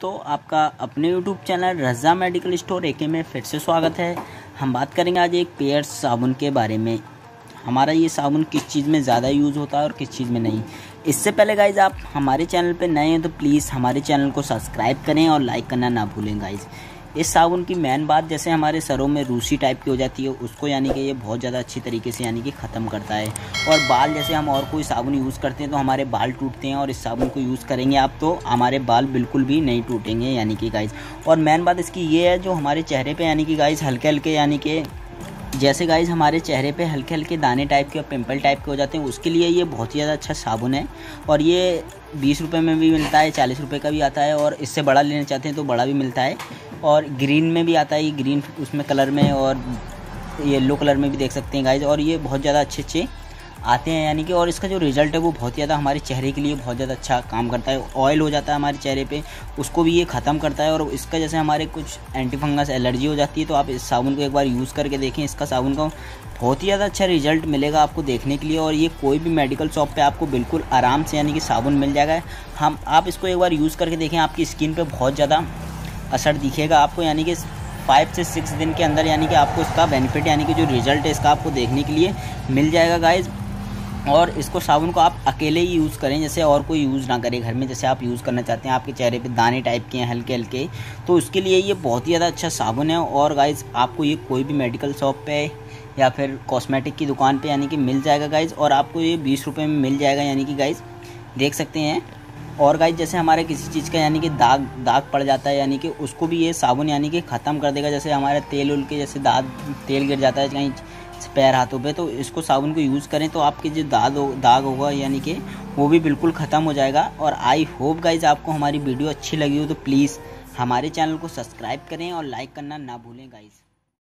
दोस्तों, आपका अपने YouTube channel Raza medical store AK में फिर से स्वागत है। हम बात करेंगे आज एक पेयर्स साबुन के बारे में। हमारा ये साबुन किस चीज़ में ज़्यादा यूज़ होता है और किस चीज़ में नहीं। इससे पहले गाइज़ आप हमारे चैनल पे नए हैं तो प्लीज़ हमारे चैनल को सब्सक्राइब करें और लाइक करना ना भूलें गाइज़। इस साबुन की मेन बात, जैसे हमारे सरों में रूसी टाइप की हो जाती है उसको यानी कि ये बहुत ज़्यादा अच्छी तरीके से यानी कि ख़त्म करता है। और बाल, जैसे हम और कोई साबुन यूज़ करते हैं तो हमारे बाल टूटते हैं, और इस साबुन को यूज़ करेंगे आप तो हमारे बाल बिल्कुल भी नहीं टूटेंगे यानी कि गाइज़। और मेन बात इसकी ये है, जो हमारे चेहरे पे यानी कि गाइज़ हल्के हल्के यानी कि जैसे गाइज़ हमारे चेहरे पे हल्के हल्के दाने टाइप के और पिंपल टाइप के हो जाते हैं, उसके लिए ये बहुत ही ज़्यादा अच्छा साबुन है। और ये 20 रुपये में भी मिलता है, 40 रुपये का भी आता है, और इससे बड़ा लेना चाहते हैं तो बड़ा भी मिलता है। और ग्रीन में भी आता है, ये ग्रीन उसमें कलर में और येलो कलर में भी देख सकते हैं गाइज़। और ये बहुत ज़्यादा अच्छे आते हैं यानी कि, और इसका जो रिज़ल्ट है वो बहुत ज़्यादा हमारे चेहरे के लिए बहुत ज़्यादा अच्छा काम करता है। ऑयल हो जाता है हमारे चेहरे पे, उसको भी ये ख़त्म करता है। और इसका जैसे हमारे कुछ एंटी फंगस एलर्जी हो जाती है तो आप इस साबुन को एक बार यूज़ करके देखें। इसका साबुन का बहुत ही ज़्यादा अच्छा रिज़ल्ट मिलेगा आपको देखने के लिए। और ये कोई भी मेडिकल शॉप पे आपको बिल्कुल आराम से यानी कि साबुन मिल जाएगा। आप इसको एक बार यूज़ करके देखें, आपकी स्किन पर बहुत ज़्यादा असर दिखेगा आपको, यानी कि 5 से 6 दिन के अंदर यानी कि आपको इसका बेनिफिट यानी कि जो रिज़ल्ट है इसका आपको देखने के लिए मिल जाएगा गाइज़। और इसको साबुन को आप अकेले ही यूज़ करें, जैसे और कोई यूज़ ना करे घर में। जैसे आप यूज़ करना चाहते हैं, आपके चेहरे पे दाने टाइप के हैं हल्के हल्के, तो उसके लिए ये बहुत ही ज़्यादा अच्छा साबुन है। और गाइज़ आपको ये कोई भी मेडिकल शॉप पे या फिर कॉस्मेटिक की दुकान पे यानी कि मिल जाएगा गाइज़। और आपको ये 20 रुपये में मिल जाएगा यानी कि गाइज़, देख सकते हैं। और गाइज़ जैसे हमारे किसी चीज़ का यानी कि दाग पड़ जाता है यानी कि उसको भी ये साबुन यानी कि ख़त्म कर देगा। जैसे हमारे तेल उल के जैसे तेल गिर जाता है कहीं पैर हाथों पे, तो इसको साबुन को यूज़ करें तो आपके जो दाग होगा यानी कि वो भी बिल्कुल ख़त्म हो जाएगा। और आई होप गाइज़ आपको हमारी वीडियो अच्छी लगी हो तो प्लीज़ हमारे चैनल को सब्सक्राइब करें और लाइक करना ना भूलें गाइज़।